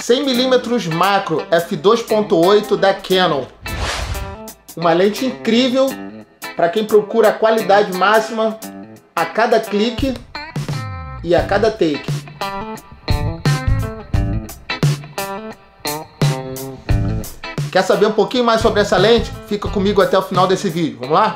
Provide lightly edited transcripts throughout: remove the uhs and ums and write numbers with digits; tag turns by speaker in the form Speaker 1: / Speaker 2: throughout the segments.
Speaker 1: 100mm macro f2.8 da Canon. Uma lente incrível para quem procura a qualidade máxima a cada clique e a cada take. Quer saber um pouquinho mais sobre essa lente? Fica comigo até o final desse vídeo. Vamos lá?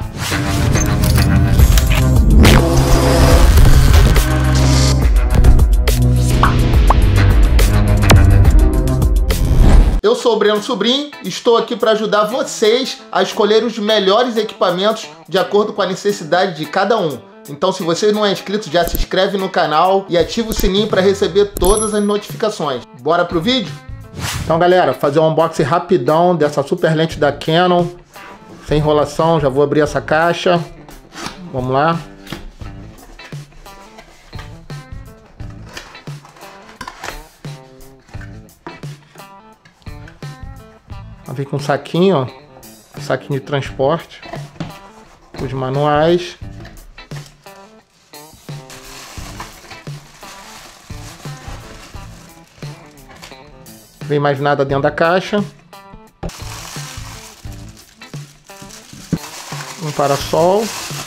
Speaker 1: Eu sou o Breno Sobrinho e estou aqui para ajudar vocês a escolher os melhores equipamentos de acordo com a necessidade de cada um. Então, se você não é inscrito, já se inscreve no canal e ativa o sininho para receber todas as notificações. Bora pro vídeo? Então, galera, fazer um unboxing rapidão dessa super lente da Canon. Sem enrolação, já vou abrir essa caixa. Vamos lá. Vem com um saquinho, ó, saquinho de transporte, os manuais. Vem mais nada dentro da caixa. Um parasol.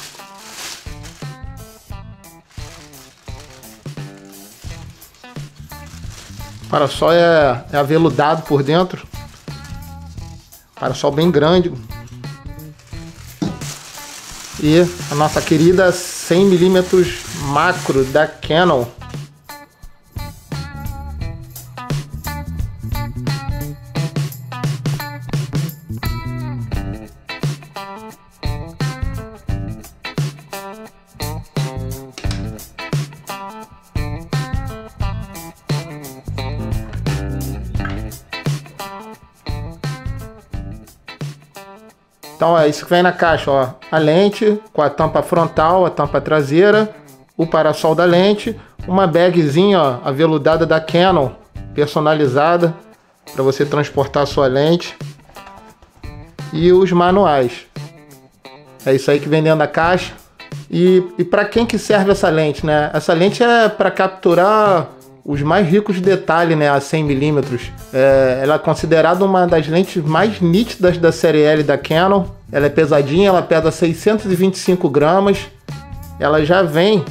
Speaker 1: O parasol é aveludado por dentro. Parasol bem grande. E a nossa querida 100mm macro da Canon. Então é isso que vem na caixa, ó. A lente com a tampa frontal, a tampa traseira, o parasol da lente, uma bagzinha, ó, aveludada da Canon, personalizada para você transportar a sua lente, e os manuais. É isso aí que vem dentro da caixa. E para quem que serve essa lente, né? Essa lente é para capturar os mais ricos de detalhe, né, a 100mm. Ela é considerada uma das lentes mais nítidas da série L da Canon. Ela é pesadinha, ela pesa 625 gramas. Ela já vem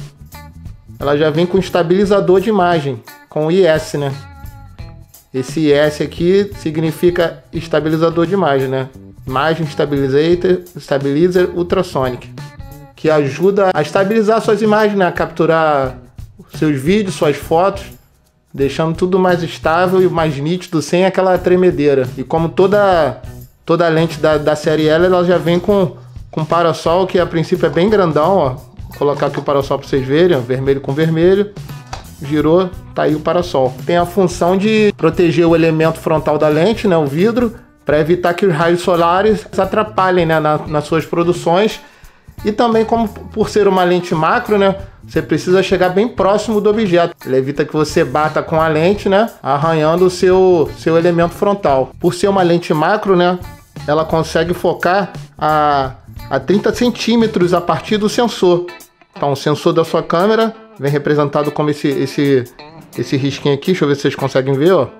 Speaker 1: com estabilizador de imagem, com IS, né? Esse IS aqui significa estabilizador de imagem, né? Imagem Stabilizer Ultrasonic, que ajuda a estabilizar suas imagens, né? A capturar seus vídeos, suas fotos, deixando tudo mais estável e mais nítido, sem aquela tremedeira. E como toda lente da série L, ela já vem com parasol, que a princípio é bem grandão, ó. Vou colocar aqui o parasol para vocês verem, ó, vermelho com vermelho. Girou, tá aí o parasol. Tem a função de proteger o elemento frontal da lente, né, o vidro, para evitar que os raios solares atrapalhem, né, nas suas produções. E também, como por ser uma lente macro, né, você precisa chegar bem próximo do objeto. Ele evita que você bata com a lente, né, arranhando o seu elemento frontal. Por ser uma lente macro, né, ela consegue focar a 30 centímetros a partir do sensor. Então, o sensor da sua câmera vem representado como esse risquinho aqui. Deixa eu ver se vocês conseguem ver, ó.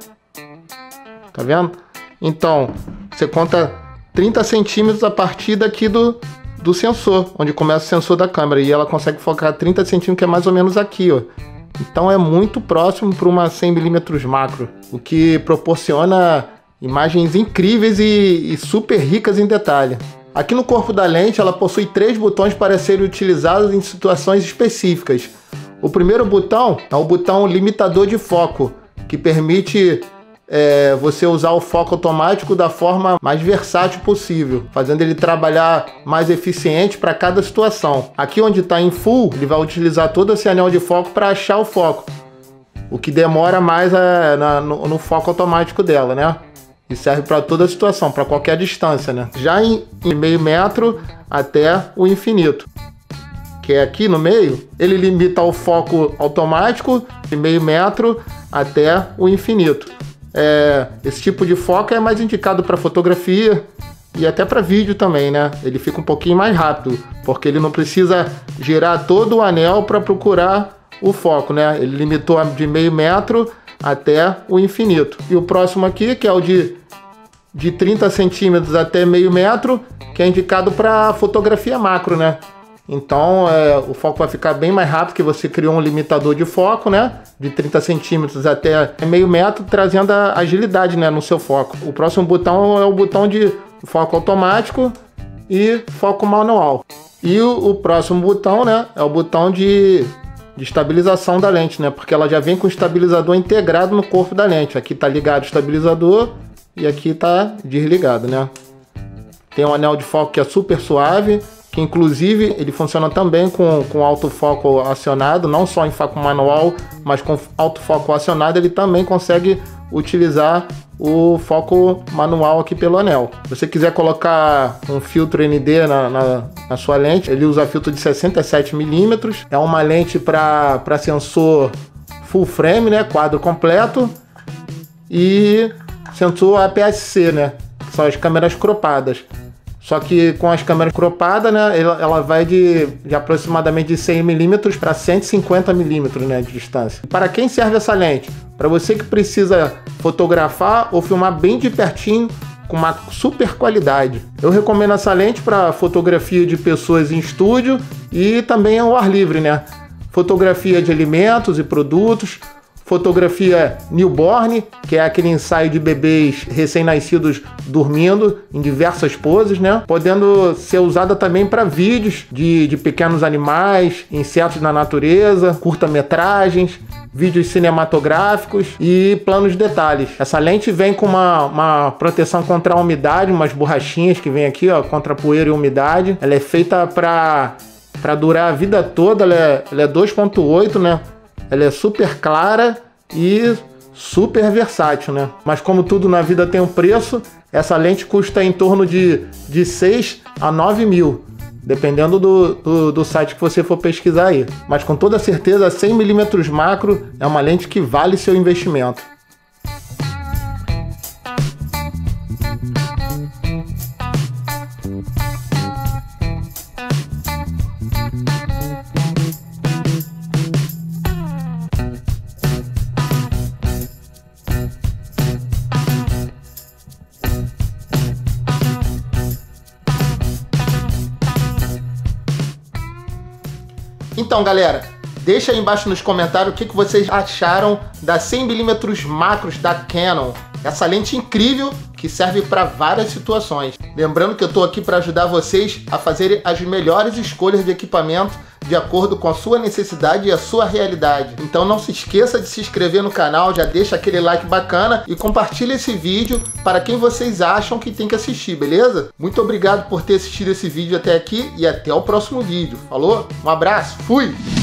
Speaker 1: Tá vendo? Então, você conta 30 centímetros a partir daqui do sensor, onde começa o sensor da câmera, e ela consegue focar 30 centímetros, que é mais ou menos aqui, ó. Então é muito próximo para uma 100mm macro, o que proporciona imagens incríveis e super ricas em detalhe. Aqui no corpo da lente, ela possui 3 botões para serem utilizados em situações específicas. O primeiro botão é o botão limitador de foco, que permite você usar o foco automático da forma mais versátil possível, fazendo ele trabalhar mais eficiente para cada situação. Aqui onde está em full, ele vai utilizar todo esse anel de foco para achar o foco, o que demora mais no foco automático dela, né? E serve para toda situação, para qualquer distância, né? Já em meio metro até o infinito, que é aqui no meio, ele limita o foco automático de meio metro até o infinito. Esse tipo de foco é mais indicado para fotografia e até para vídeo também, né? Ele fica um pouquinho mais rápido, porque ele não precisa girar todo o anel para procurar o foco, né? Ele limitou de meio metro até o infinito. E o próximo aqui, que é o de 30 centímetros até meio metro, que é indicado para fotografia macro, né? Então o foco vai ficar bem mais rápido, que você criou um limitador de foco, né? De 30 centímetros até meio metro, trazendo a agilidade, né, no seu foco. O próximo botão é o botão de foco automático e foco manual. E o próximo botão, né, é o botão de estabilização da lente, né? Porque ela já vem com o estabilizador integrado no corpo da lente. Aqui tá ligado o estabilizador e aqui tá desligado, né? Tem um anel de foco que é super suave, que inclusive ele funciona também com autofoco acionado, não só em foco manual, mas com autofoco acionado ele também consegue utilizar o foco manual aqui pelo anel. Se você quiser colocar um filtro ND na sua lente, ele usa filtro de 67 mm, é uma lente para sensor full frame, né, quadro completo, e sensor APS-C, né, que são as câmeras cropadas. Só que com as câmeras cropadas, né, ela vai de aproximadamente de 100 mm para 150 mm, né, de distância. Para quem serve essa lente? Para você que precisa fotografar ou filmar bem de pertinho com uma super qualidade. Eu recomendo essa lente para fotografia de pessoas em estúdio e também ao ar livre, né? Fotografia de alimentos e produtos, fotografia newborn, que é aquele ensaio de bebês recém-nascidos dormindo em diversas poses, né? Podendo ser usada também para vídeos de pequenos animais, insetos na natureza, curta-metragens, vídeos cinematográficos e planos de detalhes. Essa lente vem com uma proteção contra a umidade, umas borrachinhas que vem aqui, ó, contra poeira e umidade. Ela é feita para durar a vida toda, ela é 2.8, né? Ela é super clara e super versátil, né? Mas como tudo na vida tem um preço, essa lente custa em torno de 6 a 9 mil, dependendo do site que você for pesquisar aí. Mas com toda certeza, 100 mm macro é uma lente que vale seu investimento. Então, galera, deixa aí embaixo nos comentários o que vocês acharam da 100 mm macros da Canon. Essa lente incrível que serve para várias situações. Lembrando que eu estou aqui para ajudar vocês a fazerem as melhores escolhas de equipamento de acordo com a sua necessidade e a sua realidade. Então não se esqueça de se inscrever no canal, já deixa aquele like bacana e compartilha esse vídeo para quem vocês acham que tem que assistir, beleza? Muito obrigado por ter assistido esse vídeo até aqui e até o próximo vídeo. Falou? Um abraço, fui!